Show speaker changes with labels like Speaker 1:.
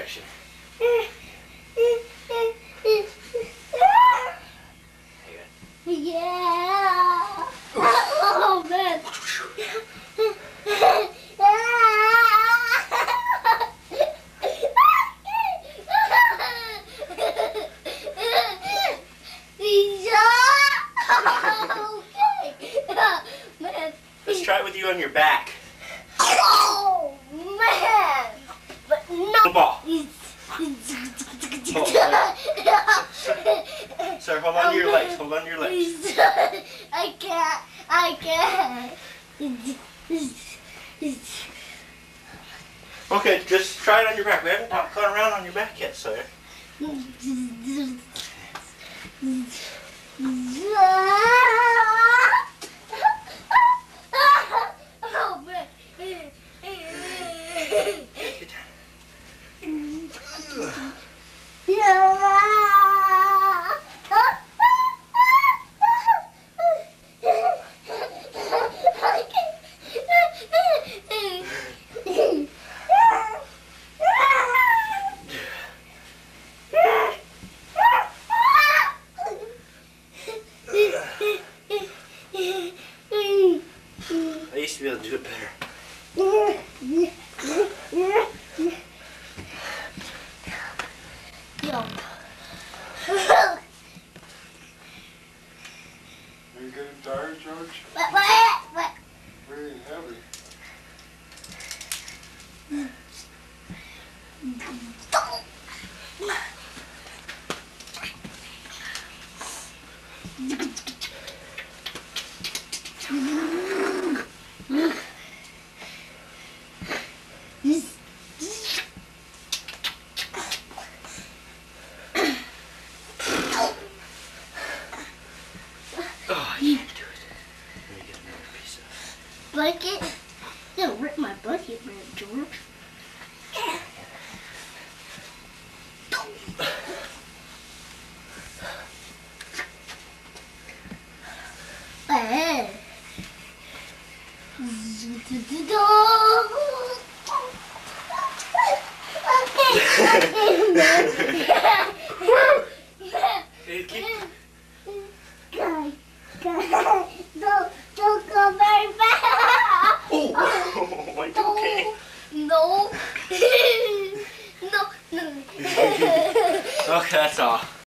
Speaker 1: direction.
Speaker 2: Yeah. Oh man. Man.
Speaker 1: Let's try it with you on your back.
Speaker 2: Oh man. But no.
Speaker 1: Ball. Sir, hold on to your legs. Hold on to your legs.
Speaker 2: I can't.
Speaker 1: Okay, just try it on your back. We haven't gone around on your back yet, Sawyer.
Speaker 2: Oh man.
Speaker 1: I used to be able to do it better.
Speaker 3: Are you getting tired, George?
Speaker 2: What?
Speaker 3: Very heavy.
Speaker 1: Oh, I can't do it. Let me get another piece of
Speaker 2: Blanket? Don't rip my blanket, man, George. Hey. Don't go very fast.
Speaker 1: Oh, are you okay?
Speaker 2: No. No.
Speaker 1: Okay, that's all.